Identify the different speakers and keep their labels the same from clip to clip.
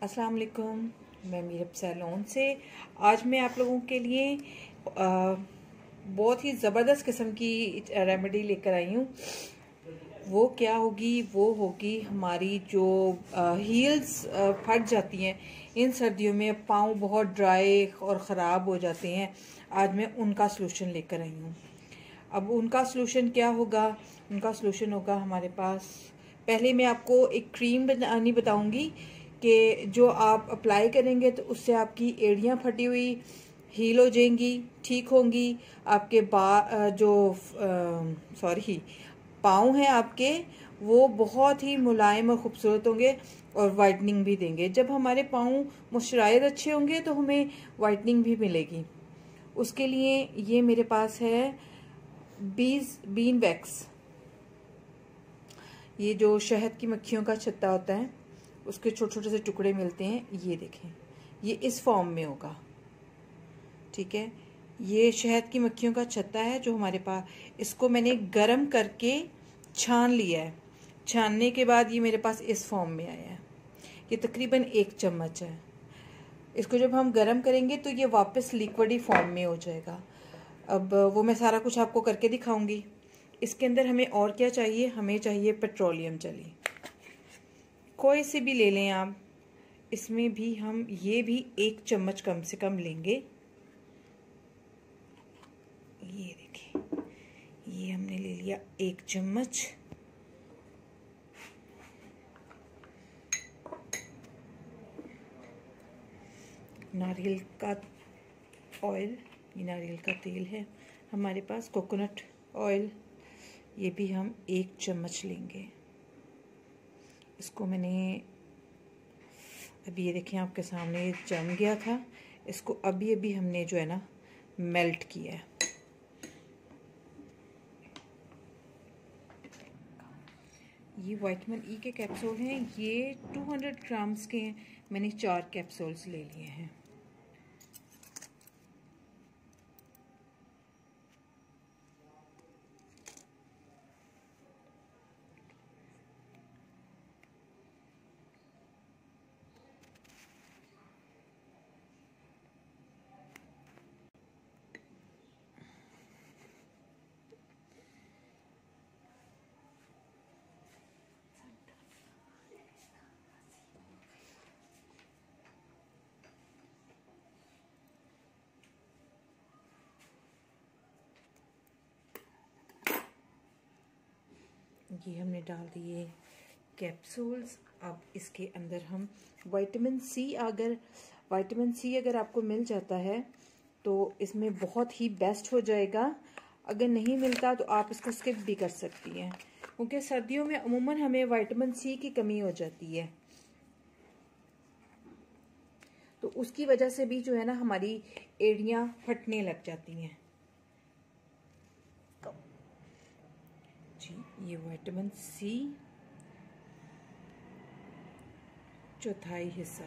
Speaker 1: अस्सलाम वालेकुम। मैं मीरब सैलून से आज मैं आप लोगों के लिए बहुत ही ज़बरदस्त किस्म की रेमेडी लेकर आई हूँ। वो क्या होगी? वो होगी हमारी जो हील्स फट जाती हैं इन सर्दियों में, पाँव बहुत ड्राई और ख़राब हो जाते हैं। आज मैं उनका सलूशन लेकर आई हूँ। अब उनका सलूशन क्या होगा? उनका सलूशन होगा हमारे पास, पहले मैं आपको एक क्रीम बनानी बताऊंगी कि जो आप अप्लाई करेंगे तो उससे आपकी एड़ियाँ फटी हुई हील हो जाएंगी, ठीक होंगी। आपके पाँव हैं आपके, वो बहुत ही मुलायम और ख़ूबसूरत होंगे और वाइटनिंग भी देंगे। जब हमारे पाँव मॉइस्चराइज अच्छे होंगे तो हमें वाइटनिंग भी मिलेगी। उसके लिए ये मेरे पास है बीन वैक्स। ये जो शहद की मक्खियों का छत्ता होता है उसके छोटे छोटे से टुकड़े मिलते हैं। ये देखें, ये इस फॉर्म में होगा, ठीक है। ये शहद की मक्खियों का छत्ता है जो हमारे पास, इसको मैंने गरम करके छान लिया है। छानने के बाद ये मेरे पास इस फॉर्म में आया है। ये तकरीबन 1 चम्मच है। इसको जब हम गरम करेंगे तो ये वापस लिक्विडी फॉर्म में हो जाएगा। अब वो मैं सारा कुछ आपको करके दिखाऊंगी। इसके अंदर हमें और क्या चाहिए? हमें चाहिए पेट्रोलियम जेली, कोई से भी ले लें आप। इसमें भी हम ये भी 1 चम्मच कम से कम लेंगे। ये देखिए, ये हमने ले लिया 1 चम्मच। नारियल का ऑयल, ये नारियल का तेल है हमारे पास। कोकोनट ऑयल, ये भी हम 1 चम्मच लेंगे। इसको मैंने अभी, ये देखें आपके सामने ये जम गया था। इसको अभी अभी हमने जो है ना मेल्ट किया है। ये विटामिन ई के कैप्सूल हैं, ये 200 ग्राम्स के हैं। मैंने 4 कैप्सूल्स ले लिए हैं। ये हमने डाल दिए कैप्सूल्स। अब इसके अंदर हम विटामिन सी अगर आपको मिल जाता है तो इसमें बहुत ही बेस्ट हो जाएगा। अगर नहीं मिलता तो आप इसको स्किप भी कर सकती हैं, क्योंकि सर्दियों में अमूमन हमें विटामिन सी की कमी हो जाती है। तो उसकी वजह से भी जो है ना हमारी एड़ियाँ फटने लग जाती हैं। जी, ये विटामिन सी चौथाई हिस्सा,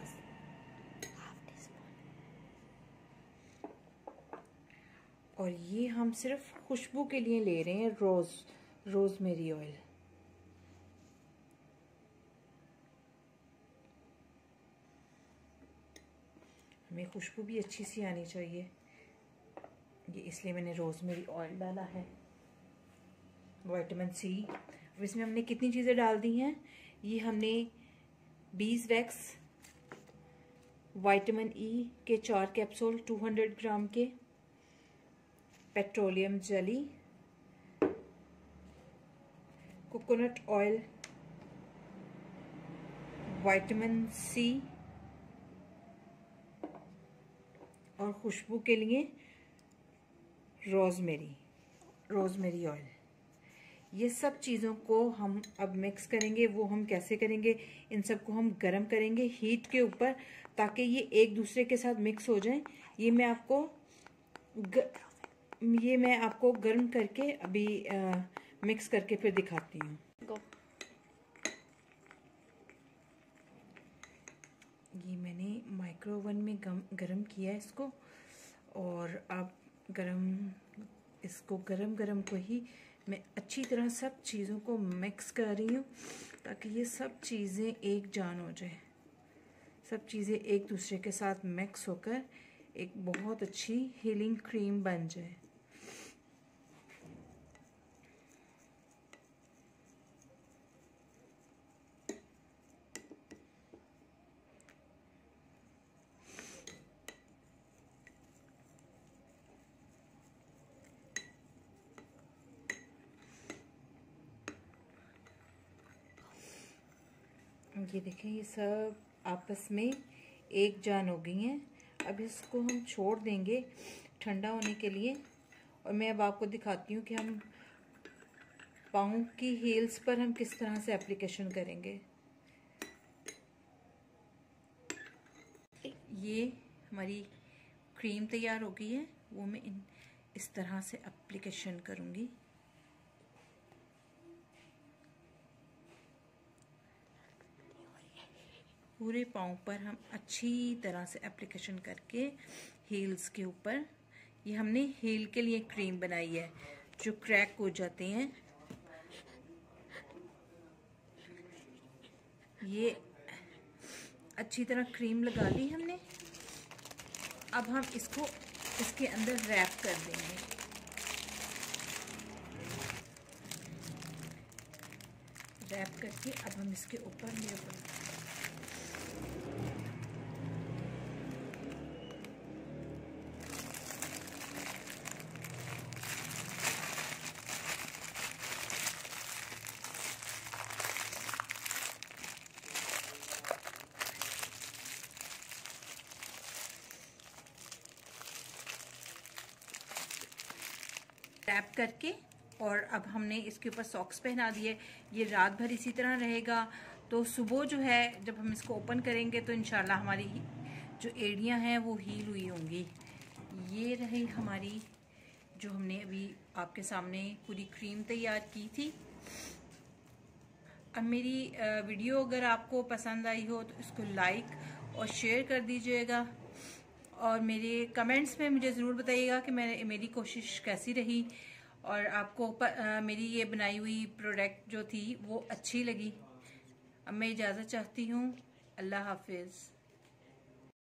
Speaker 1: और ये हम सिर्फ खुशबू के लिए ले रहे हैं रोजमेरी ऑयल। हमें खुशबू भी अच्छी सी आनी चाहिए, ये इसलिए मैंने रोजमेरी ऑयल डाला है। Vitamin C. अब इसमें हमने कितनी चीज़ें डाल दी हैं? ये हमने बीज वैक्स, विटामिन ई के 4 कैप्सूल 200 ग्राम के, petroleum jelly, coconut oil, vitamin C और खुशबू के लिए रोजमेरी ऑयल। ये सब चीज़ों को हम अब मिक्स करेंगे। वो हम कैसे करेंगे? इन सबको हम गरम करेंगे हीट के ऊपर, ताकि ये एक दूसरे के साथ मिक्स हो जाएं। ये मैं आपको गर्म करके अभी मिक्स करके फिर दिखाती हूँ। ये मैंने माइक्रो ओवन में गरम किया है इसको, और अब इसको गरम को ही मैं अच्छी तरह सब चीज़ों को मिक्स कर रही हूँ, ताकि ये सब चीज़ें एक जान हो जाए। सब चीज़ें एक दूसरे के साथ मिक्स होकर एक बहुत अच्छी हीलिंग क्रीम बन जाए। ये देखें, ये सब आपस में एक जान हो गई हैं। अब इसको हम छोड़ देंगे ठंडा होने के लिए। और मैं अब आपको दिखाती हूँ कि हम पाँव की हील्स पर हम किस तरह से एप्लीकेशन करेंगे। ये हमारी क्रीम तैयार हो गई है, वो मैं इस तरह से एप्लीकेशन करूँगी। पूरे पाँव पर हम अच्छी तरह से एप्लीकेशन करके हील्स के ऊपर, ये हमने हील के लिए क्रीम बनाई है जो क्रैक हो जाते हैं। ये अच्छी तरह क्रीम लगा ली हमने। अब हम इसको इसके अंदर रैप कर देंगे। रैप करके अब हम इसके ऊपर रैप करके, और अब हमने इसके ऊपर सॉक्स पहना दिए। ये रात भर इसी तरह रहेगा, तो सुबह जो है जब हम इसको ओपन करेंगे तो इंशाल्लाह हमारी जो एड़ियां हैं वो हील हुई होंगी। ये रही हमारी जो हमने अभी आपके सामने पूरी क्रीम तैयार की थी। अब मेरी वीडियो अगर आपको पसंद आई हो तो इसको लाइक और शेयर कर दीजिएगा, और मेरे कमेंट्स में मुझे ज़रूर बताइएगा कि मेरी कोशिश कैसी रही और आपको मेरी ये बनाई हुई प्रोडक्ट जो थी वो अच्छी लगी। अब मैं इजाज़त चाहती हूँ। अल्लाह हाफिज़।